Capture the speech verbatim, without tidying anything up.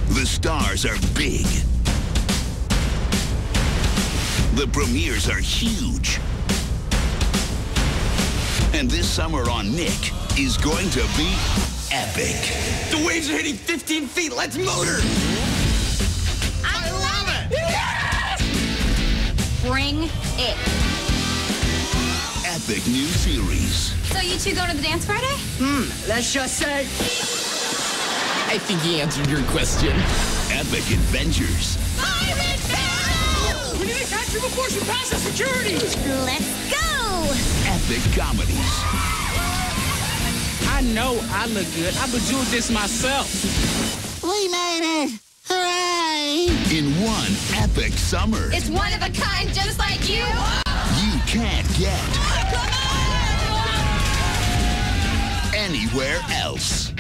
The stars are big. The premieres are huge. And this summer on Nick is going to be epic. The waves are hitting fifteen feet. Let's motor. I love it. Yes! Bring it. Epic new series. So you two going to the dance Friday? Hmm, let's just say... I think he answered your question. Epic adventures. Pirate Battle! We need to catch her before she passes security. Let's go! Epic comedies. I know I look good. I bejeweled this myself. We made it! Hooray! In one epic summer. It's one of a kind, just like you. You can't get anywhere else.